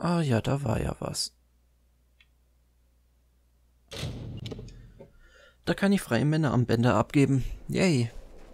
Ah ja, da war ja was. Da kann ich freie Männerarmbänder abgeben. Yay.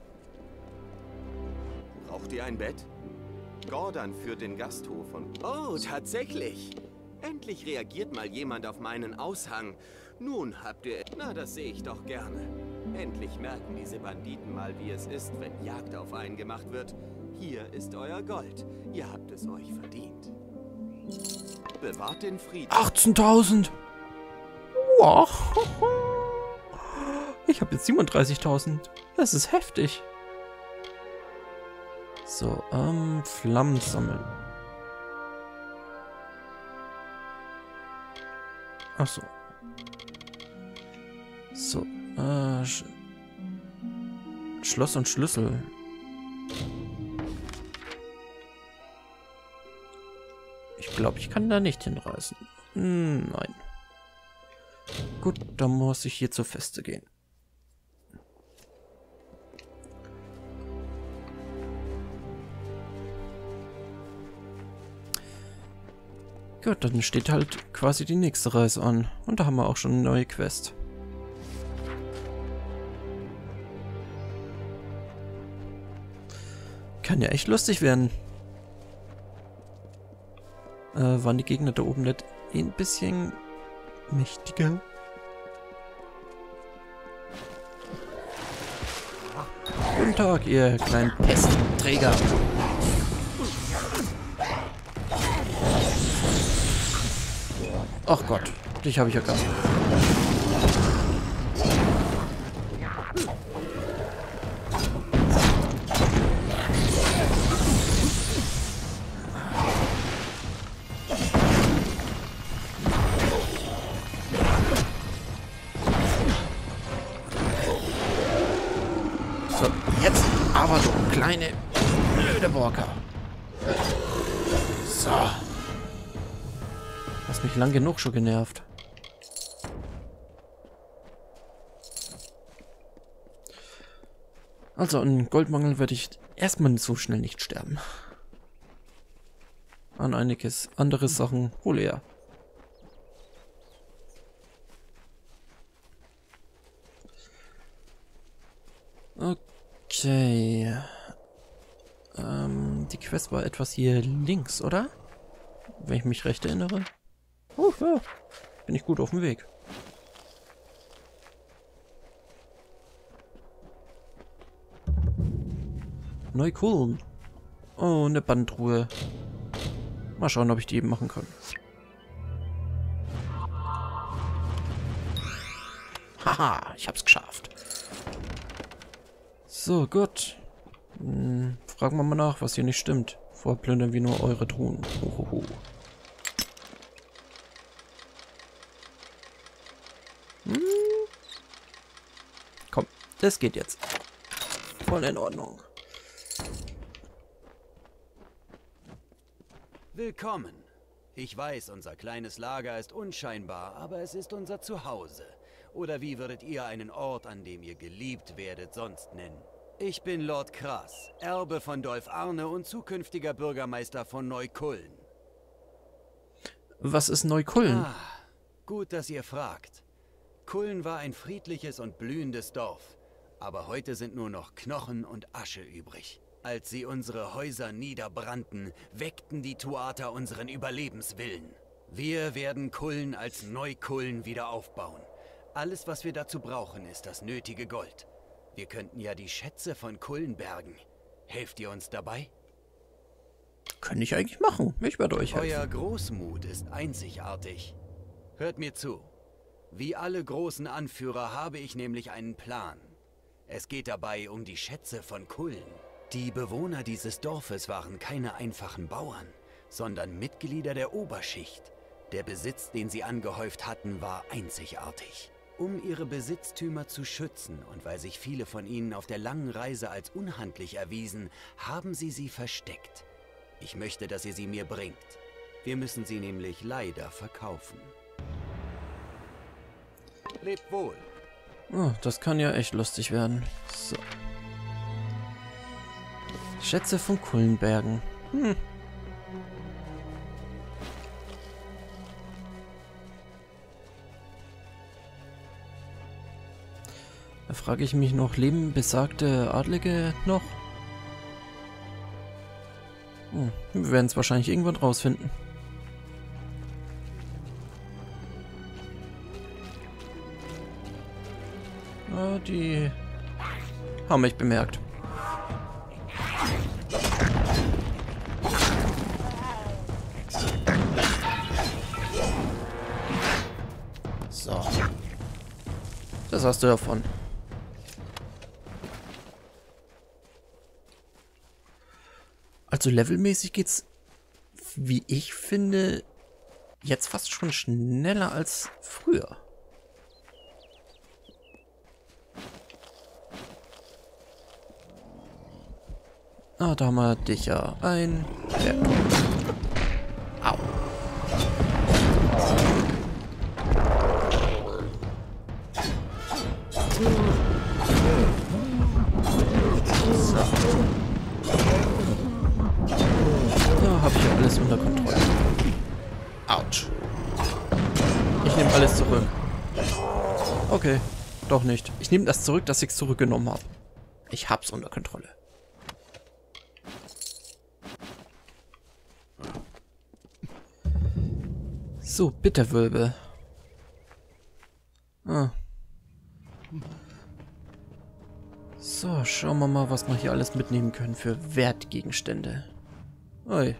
Braucht ihr ein Bett? Gordon führt den Gasthof und... Oh, tatsächlich. Endlich reagiert mal jemand auf meinen Aushang. Nun habt ihr... Na, das sehe ich doch gerne. Endlich merken diese Banditen mal, wie es ist, wenn Jagd auf einen gemacht wird. Hier ist euer Gold. Ihr habt es euch verdient. Bewahrt den Frieden. 18.000! Wow. Ich habe jetzt 37.000. Das ist heftig. So, Flammen sammeln. Ach so. So, Schloss und Schlüssel. Ich glaube, ich kann da nicht hinreißen. Nein. Gut, dann muss ich hier zur Feste gehen. Gut, dann steht halt quasi die nächste Reise an. Und da haben wir auch schon eine neue Quest. Kann ja echt lustig werden. Waren die Gegner da oben nicht ein bisschen mächtiger? Guten Tag, ihr kleinen Pestträger. Ach Gott, dich habe ich erkannt. So, jetzt aber du kleine blöde Borka. So. Hast mich lang genug schon genervt. Also an Goldmangel werde ich erstmal so schnell nicht sterben. An einiges andere Sachen wohl eher. Okay. Die Quest war etwas hier links, oder? Wenn ich mich recht erinnere. Oh, ja. Bin ich gut auf dem Weg. Neukölln. Oh, eine Bandruhe. Mal schauen, ob ich die eben machen kann. Haha, ich hab's geschafft. So, gut. Fragen wir mal nach, was hier nicht stimmt. Vorplündern wir nur eure Truhen. Hohoho. Komm, das geht jetzt. Voll in Ordnung. Willkommen. Ich weiß, unser kleines Lager ist unscheinbar, aber es ist unser Zuhause. Oder wie würdet ihr einen Ort, an dem ihr geliebt werdet, sonst nennen? Ich bin Lord Krass, Erbe von Dolf Arne und zukünftiger Bürgermeister von Neukölln. Was ist Neukölln? Ah, gut, dass ihr fragt. Kullen war ein friedliches und blühendes Dorf, aber heute sind nur noch Knochen und Asche übrig. Als sie unsere Häuser niederbrannten, weckten die Tuater unseren Überlebenswillen. Wir werden Kullen als Neukölln wieder aufbauen. Alles, was wir dazu brauchen, ist das nötige Gold. Wir könnten ja die Schätze von Kullen bergen. Helft ihr uns dabei? Kann ich eigentlich machen. Ich werde euch helfen. Euer Großmut ist einzigartig. Hört mir zu. Wie alle großen Anführer habe ich nämlich einen Plan. Es geht dabei um die Schätze von Kullen. Die Bewohner dieses Dorfes waren keine einfachen Bauern, sondern Mitglieder der Oberschicht. Der Besitz, den sie angehäuft hatten, war einzigartig. Um ihre Besitztümer zu schützen und weil sich viele von ihnen auf der langen Reise als unhandlich erwiesen, haben sie versteckt. Ich möchte, dass ihr sie mir bringt. Wir müssen sie nämlich leider verkaufen. Lebt wohl. Oh, das kann ja echt lustig werden. So. Schätze von Kullenbergen. Da frage ich mich noch, leben besagte Adlige noch? Oh, wir werden es wahrscheinlich irgendwann rausfinden. Ah, die haben mich bemerkt. So. Das hast du davon. Also levelmäßig geht's, wie ich finde, jetzt fast schon schneller als früher. Ah, da haben wir dich ja ein. Ja. Au. So. Da habe ich ja alles unter Kontrolle. Autsch. Ich nehme alles zurück. Okay, doch nicht. Ich nehme das zurück, dass ich es zurückgenommen habe. Ich hab's unter Kontrolle. So, Bitterwölbe. Ah. So, schauen wir mal, was wir hier alles mitnehmen können für Wertgegenstände. Ui.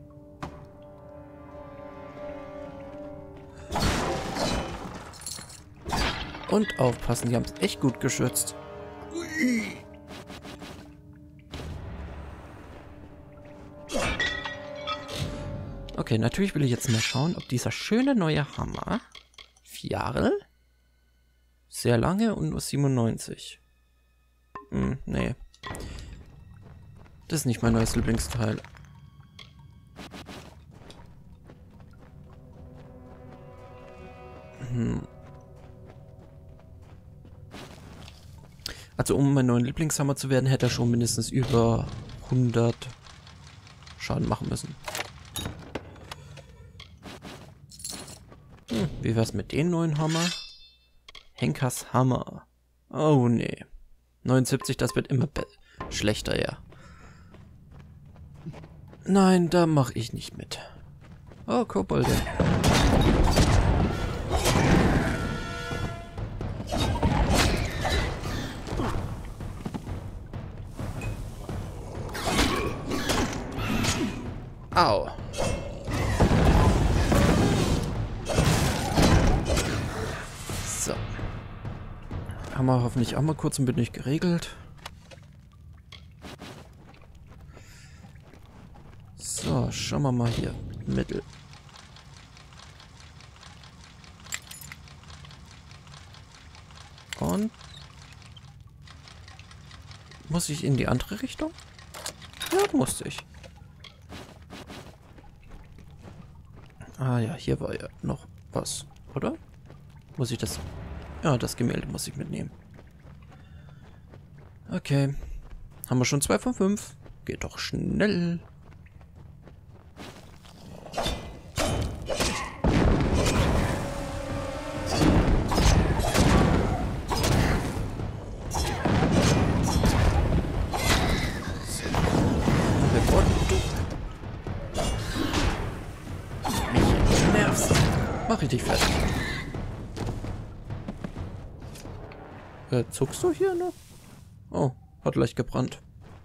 Und aufpassen, die haben es echt gut geschützt. Ui. Okay, natürlich will ich jetzt mal schauen, ob dieser schöne neue Hammer, Fjarl, sehr lange und nur 97. Nee. Das ist nicht mein neues Lieblingsteil. Also um mein neuer Lieblingshammer zu werden, hätte er schon mindestens über 100 Schaden machen müssen. Wie wär's mit dem neuen Hammer? Henkers Hammer. Oh nee. 79, das wird immer schlechter, ja. Nein, da mache ich nicht mit. Oh, Kobolde. Au. So. Haben wir hoffentlich auch mal kurz und bündig geregelt. So, schauen wir mal hier. Mittel. Und muss ich in die andere Richtung? Ja, musste ich. Ah ja, hier war ja noch was, oder? Muss ich das... Ja, das Gemälde muss ich mitnehmen. Okay. Haben wir schon 2 von 5. Geht doch schnell. Bevor du mich nervst, mach ich dich fertig. Zuckst du hier noch? Oh, hat leicht gebrannt.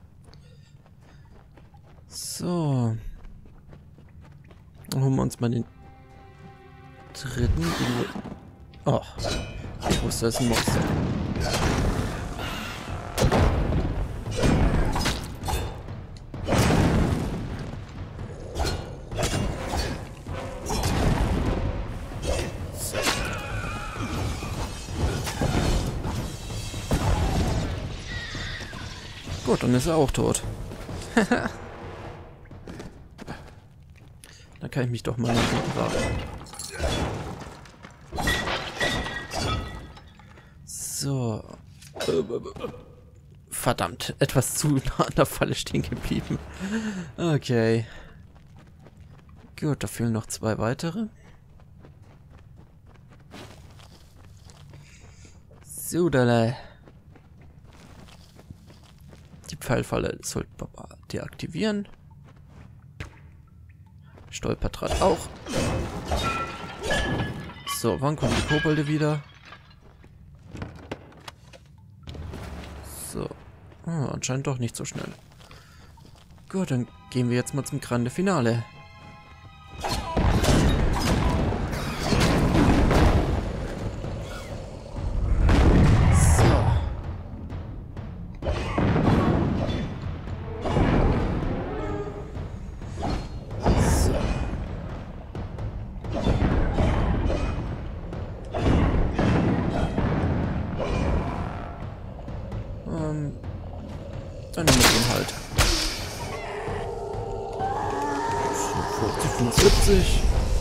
So. Dann holen wir uns mal den dritten. Oh, ich wusste, es ist ein Monster. Gut, dann ist er auch tot. Dann kann ich mich doch mal nach hinten warten. So. Verdammt, etwas zu nah an der Falle stehen geblieben. Okay. Gut, da fehlen noch 2 weitere. So, da. Die Pfeilfalle sollten wir mal deaktivieren. Stolperdraht auch. So, wann kommen die Kobolde wieder? So. Anscheinend doch nicht so schnell. Gut, dann gehen wir jetzt mal zum Grande Finale. Dann nehmen wir den halt. So, 50, 75.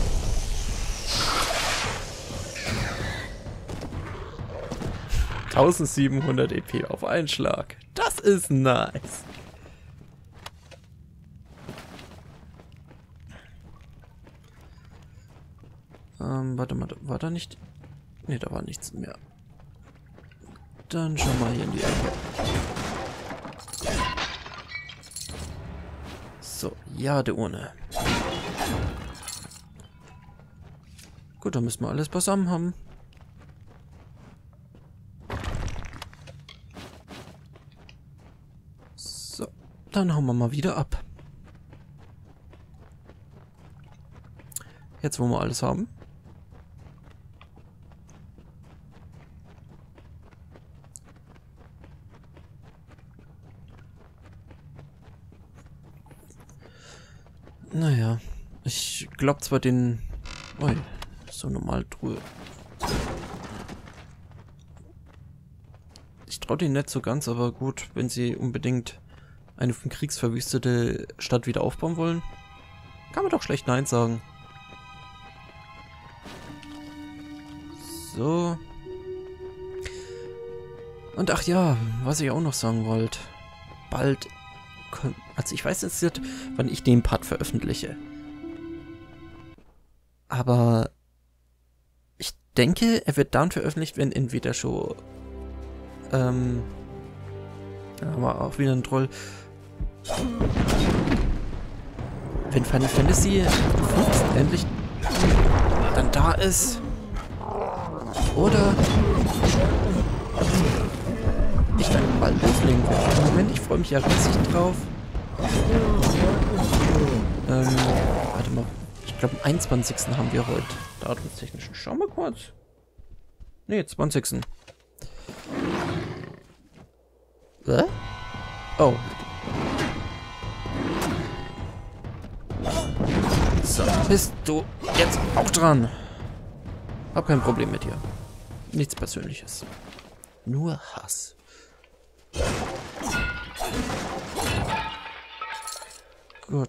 $1700 EP auf einen Schlag. Das ist nice. Warte mal, war da nicht... Ne, da war nichts mehr. Dann schau mal hier in die Ecke. So, Jadeurne. Gut, dann müssen wir alles beisammen haben. So, dann hauen wir mal wieder ab. Jetzt, wo wir alles haben. Naja, ich glaube zwar den... Ui, so normal Truhe. Ich traue den nicht so ganz, aber gut, wenn sie unbedingt eine von Kriegs verwüstete Stadt wieder aufbauen wollen, kann man doch schlecht Nein sagen. So. Und ach ja, was ich auch noch sagen wollte. Bald... Also ich weiß jetzt nicht, wann ich den Part veröffentliche. Aber ich denke, er wird dann veröffentlicht, wenn entweder schon da war auch wieder ein Troll. Wenn Final Fantasy 15 endlich dann da ist. Oder ich dann bald loslegen werde. Im Moment, ich freue mich ja riesig drauf. Warte mal. Ich glaube, am 21. haben wir heute datumstechnischen. Schauen wir kurz. Ne, 20. Oh. So, bist du jetzt auch dran? Hab kein Problem mit dir. Nichts Persönliches. Nur Hass. Gut.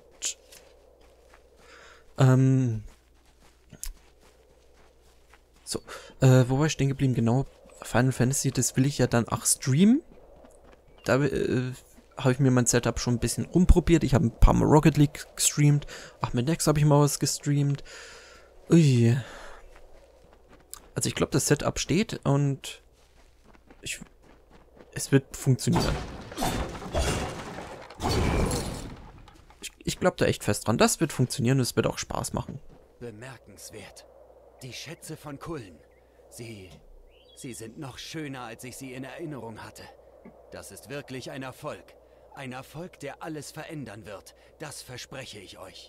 So. Wo war ich stehen geblieben? Genau. Final Fantasy, das will ich ja dann auch streamen. Da habe ich mir mein Setup schon ein bisschen rumprobiert. Ich habe ein paar Mal Rocket League gestreamt. Ach, mit Nex habe ich mal was gestreamt. Ui. Also ich glaube, das Setup steht und es wird funktionieren. Ich glaube da echt fest dran. Das wird funktionieren und es wird auch Spaß machen. Bemerkenswert. Die Schätze von Kullen. Sie sind noch schöner, als ich sie in Erinnerung hatte. Das ist wirklich ein Erfolg. Ein Erfolg, der alles verändern wird. Das verspreche ich euch.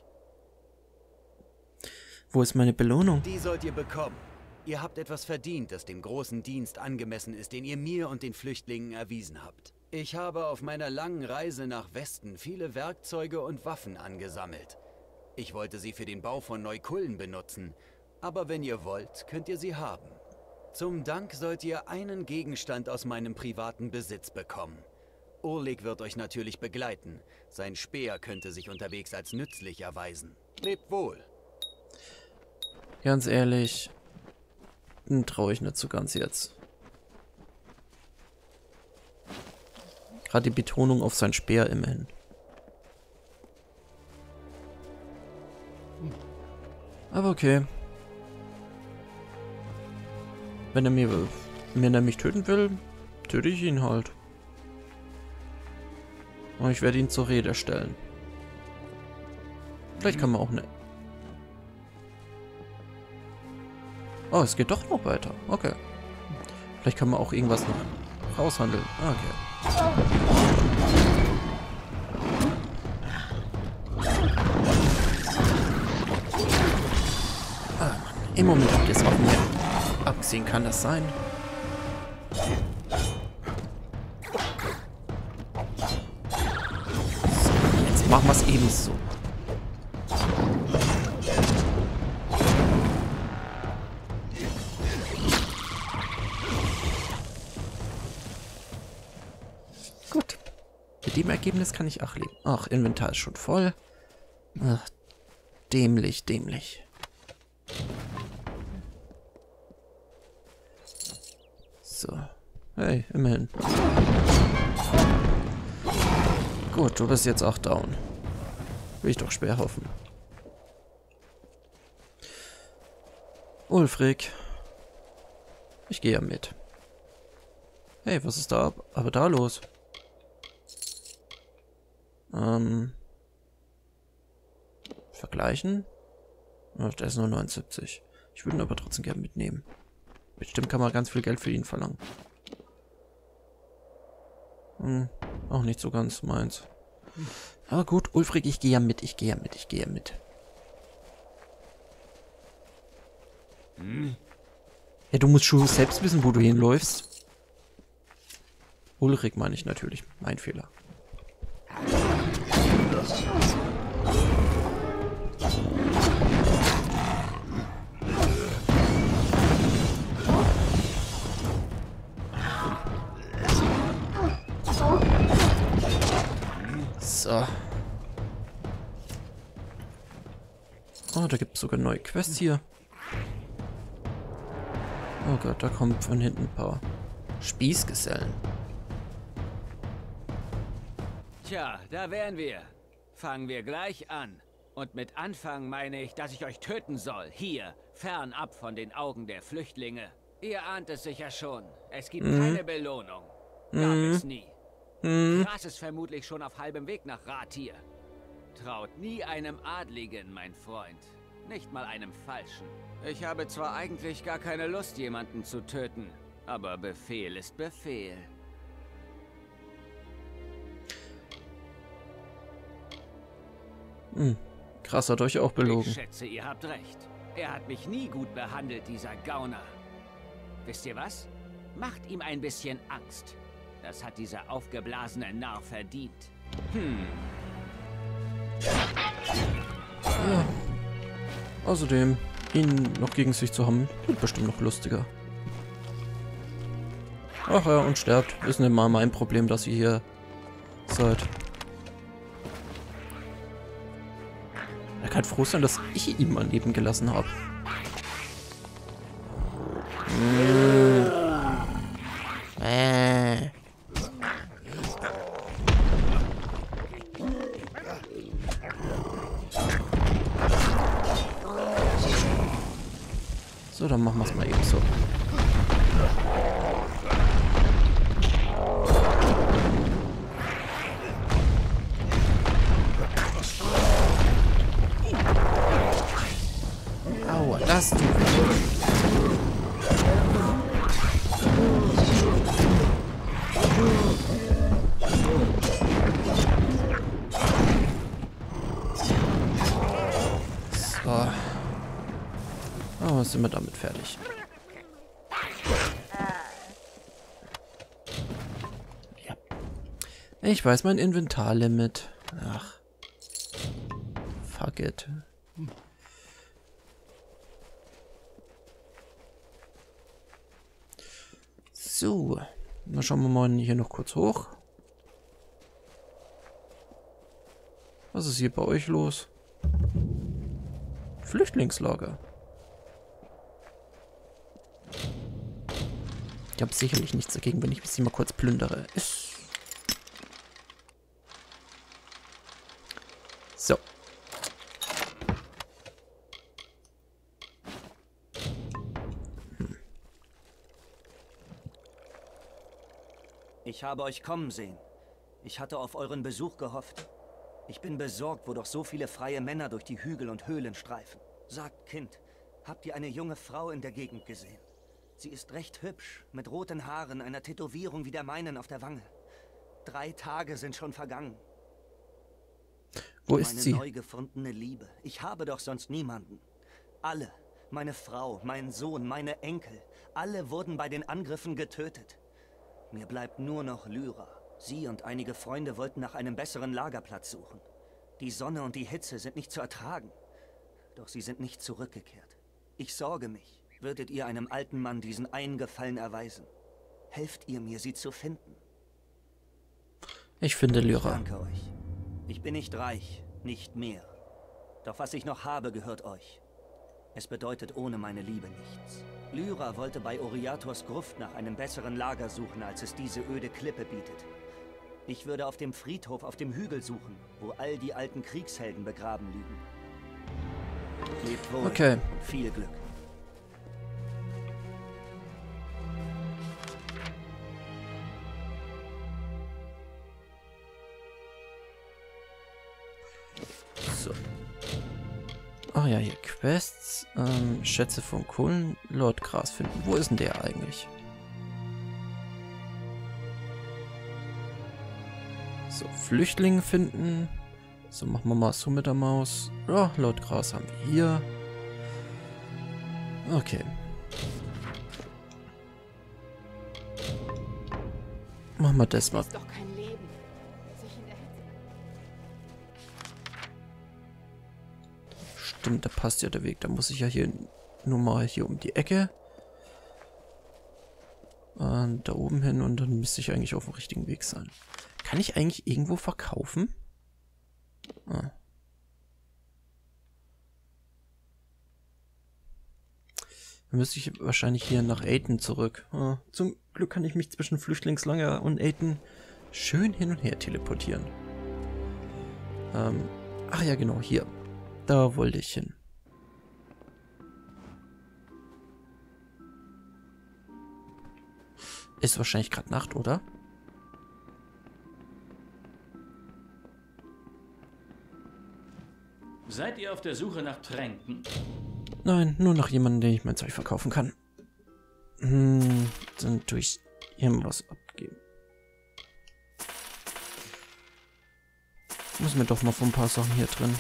Wo ist meine Belohnung? Die sollt ihr bekommen. Ihr habt etwas verdient, das dem großen Dienst angemessen ist, den ihr mir und den Flüchtlingen erwiesen habt. Ich habe auf meiner langen Reise nach Westen viele Werkzeuge und Waffen angesammelt. Ich wollte sie für den Bau von Neukullen benutzen, aber wenn ihr wollt, könnt ihr sie haben. Zum Dank sollt ihr einen Gegenstand aus meinem privaten Besitz bekommen. Urlik wird euch natürlich begleiten. Sein Speer könnte sich unterwegs als nützlich erweisen. Lebt wohl. Ganz ehrlich, traue ich nicht so ganz jetzt. Gerade die Betonung auf sein Speer immerhin. Aber okay. Wenn er mich töten will, töte ich ihn halt. Und ich werde ihn zur Rede stellen. Vielleicht kann man auch ne... Oh, es geht doch noch weiter. Okay. Vielleicht kann man auch irgendwas noch raushandeln. Okay. Ah, Mann. Im Moment habt ihr es auf mir abgesehen. Kann das sein? So, jetzt machen wir es ebenso. Gut. Mit dem Ergebnis kann ich auch leben. Ach, Inventar ist schon voll. Ach, dämlich, dämlich. So. Hey, immerhin. Gut, du bist jetzt auch down. Will ich doch schwer hoffen. Ulfric. Ich gehe ja mit. Hey, was ist aber da los? Vergleichen? Oh, der ist nur 79. Ich würde ihn aber trotzdem gerne mitnehmen. Bestimmt kann man ganz viel Geld für ihn verlangen. Auch nicht so ganz meins. Aber gut, Ulfric, ich gehe ja mit, ich gehe ja mit, ich gehe ja mit. Ja, du musst schon selbst wissen, wo du hinläufst. Ulrich meine ich natürlich. Mein Fehler. So. Oh, da gibt es sogar neue Quests hier. Oh Gott, da kommen von hinten ein paar Spießgesellen. Tja, da wären wir. Fangen wir gleich an. Und mit Anfang meine ich, dass ich euch töten soll. Hier, fernab von den Augen der Flüchtlinge. Ihr ahnt es sicher schon. Es gibt keine Belohnung. Gab es nie. Gras ist vermutlich schon auf halbem Weg nach Ratir. Traut nie einem Adligen, mein Freund. Nicht mal einem Falschen. Ich habe zwar eigentlich gar keine Lust, jemanden zu töten, aber Befehl ist Befehl. Krass, hat euch auch belogen. Ich schätze, ihr habt recht. Er hat mich nie gut behandelt, dieser Gauner. Wisst ihr was? Macht ihm ein bisschen Angst. Das hat dieser aufgeblasene Narr verdient. Ja. Außerdem, ihn noch gegen sich zu haben, wird bestimmt noch lustiger. Ach ja, und sterbt. Ist nicht mal mein Problem, dass ihr hier seid. Er kann froh sein, dass ich ihm mein Leben gelassen habe. So, dann machen wir es mal eben so. Aua, das tut weh. So. Oh, sind wir damit fertig. Ja. Ich weiß mein Inventarlimit. Ach. Fuck it. So. Dann schauen wir mal hier noch kurz hoch. Was ist hier bei euch los? Flüchtlingslager. Ich habe sicherlich nichts dagegen, wenn ich sie mal kurz plündere. So. Ich habe euch kommen sehen. Ich hatte auf euren Besuch gehofft. Ich bin besorgt, wo doch so viele freie Männer durch die Hügel und Höhlen streifen. Sagt, Kind, habt ihr eine junge Frau in der Gegend gesehen? Sie ist recht hübsch, mit roten Haaren, einer Tätowierung wie der meinen auf der Wange. 3 Tage sind schon vergangen. Wo ist sie? Meine neu gefundene Liebe. Ich habe doch sonst niemanden. Alle, meine Frau, mein Sohn, meine Enkel, alle wurden bei den Angriffen getötet. Mir bleibt nur noch Lyra. Sie und einige Freunde wollten nach einem besseren Lagerplatz suchen. Die Sonne und die Hitze sind nicht zu ertragen. Doch sie sind nicht zurückgekehrt. Ich sorge mich. Würdet ihr einem alten Mann diesen einen Gefallen erweisen? Helft ihr mir, sie zu finden? Ich finde Lyra. Danke euch. Ich bin nicht reich, nicht mehr. Doch was ich noch habe, gehört euch. Es bedeutet ohne meine Liebe nichts. Lyra wollte bei Oriators Gruft nach einem besseren Lager suchen, als es diese öde Klippe bietet. Ich würde auf dem Friedhof auf dem Hügel suchen, wo all die alten Kriegshelden begraben liegen. Lebt wohl Okay. und viel Glück. So. Ach ja, hier Quests. Schätze von Kullen. Lord Gras finden. Wo ist denn der eigentlich? So, Flüchtlinge finden. So, machen wir mal so mit der Maus. Ja, Lord Gras haben wir hier. Okay. Machen wir das mal. Ist doch kein Leben. Sich in der Hitze. Stimmt, da passt ja der Weg. Da muss ich ja hier nur mal hier um die Ecke. Und da oben hin und dann müsste ich eigentlich auf dem richtigen Weg sein. Kann ich eigentlich irgendwo verkaufen? Ah. Dann müsste ich wahrscheinlich hier nach Aiden zurück. Ah, zum Glück kann ich mich zwischen Flüchtlingslager und Aiden schön hin und her teleportieren. Ach ja, genau, hier. Da wollte ich hin. Ist wahrscheinlich gerade Nacht, oder? Seid ihr auf der Suche nach Tränken? Nein, nur nach jemandem, den ich mein Zeug verkaufen kann. Dann tue ich irgendwas abgeben. Muss mir doch mal von ein paar Sachen hier drin.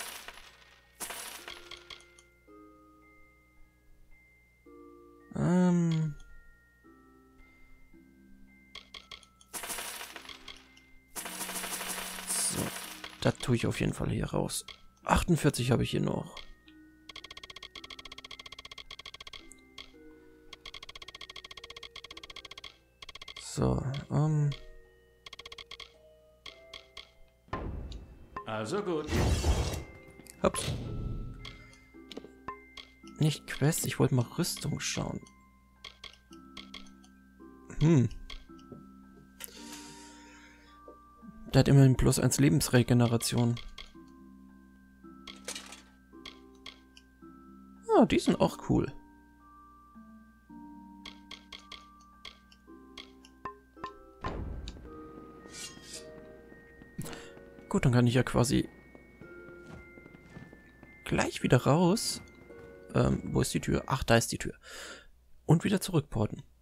So, das tue ich auf jeden Fall hier raus. 48 habe ich hier noch. So, Also gut. Ups. Nicht Quest, ich wollte mal Rüstung schauen. Der hat immerhin +1 Lebensregeneration. Ah, die sind auch cool. Gut, dann kann ich ja quasi gleich wieder raus. Wo ist die Tür? Ach, da ist die Tür. Und wieder zurückporten.